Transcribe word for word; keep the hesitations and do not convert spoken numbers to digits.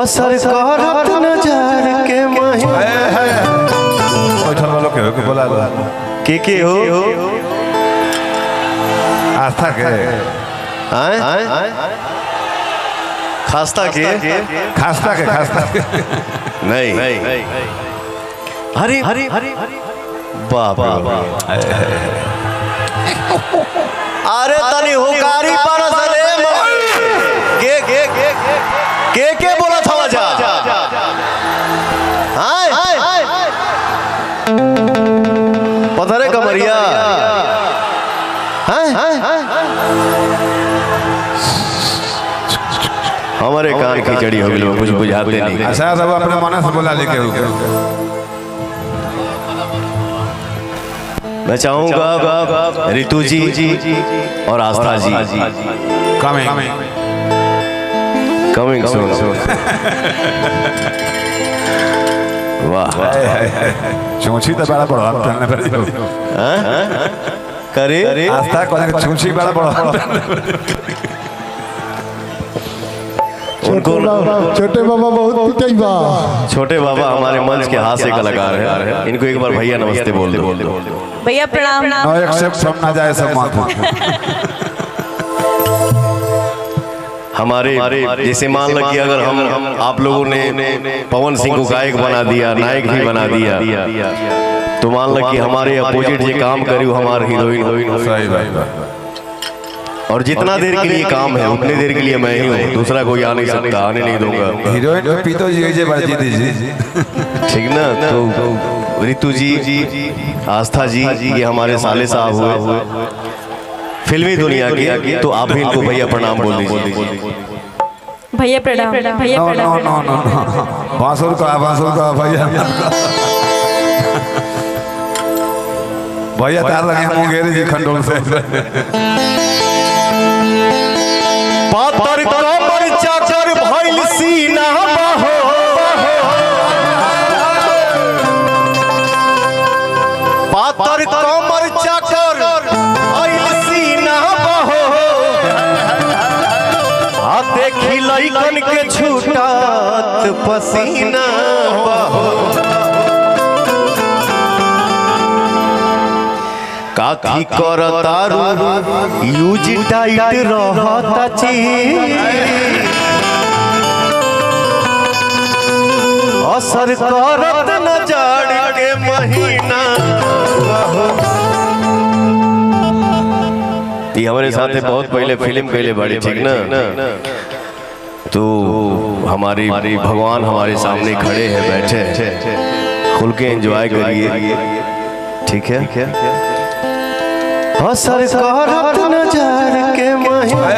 असर करत नजर के महीना बैठल वालों के हो के बोला लो के के हो आस्था के हैं खास्ता के खास्ता के खास्ता के नहीं हरी हरी हरी बाप अरे तनी हुकारी परस रे के के के के बोला था जा हाय पता रे कमरिया हैं हमारे कान की जड़ी हो गई कुछ बुझाते नहीं। अच्छा सब अपने मन से बोला लेके हो मैं चाहूंगा रितु जी और आस्था जी कमिंग कमिंग सुन वाह चूंची तो बड़ा बड़ा चलने पर करे आस्था को चूंची बड़ा बड़ा उनको छोटे बाबा बहुत पिटाई बा। छोटे बाबा हमारे मंच के हास्य कलाकार हैं। इनको एक बार भैया नमस्ते बोल दो भैया प्रणाम। नो एक्सेप्ट सब ना जाए सब माफ हमारे जैसे मान लो कि अगर हम आप लोगों ने पवन सिंह को गायक बना दिया नायक भी बना दिया तो मान लो कि हमारे अपोजिट ये काम करी हमारे हीरोइन सही बात और जितना देर के लिए काम है उतने देर के लिए मैं ही हूँ दूसरा कोई आ नहीं सकता आने नहीं दूंगा। हीरोइन को पीतो जी जे बाजी दीजिए ठीक ना तो रितु जी आस्था जी ये हमारे साले साहब हुए फिल्मी दुनिया के तो आप भी इनको भैया प्रणाम बोल दीजिए भैया प्रणाम भैया नो प्रणाम। नो नो नो बांसुर का बांसुर का भैया भैया तार लगे मुंगेरी जी खंडोल से पातर कमर चाकर भइल सीना बहो पातर कमर चाकर भइल सीना बहो आ देखी लइकन के छूटत पसीना बहो काथी करतारू यूज टाइट रहता ची असर करत नजर के महीना ये हमारे साथ बहुत पहले फिल्म पहले बड़ी ठीक ना तो हमारी भगवान हमारे सामने खड़े हैं बैठे खुल के एंजॉय करिए ठीक है असर करत नजर के महीना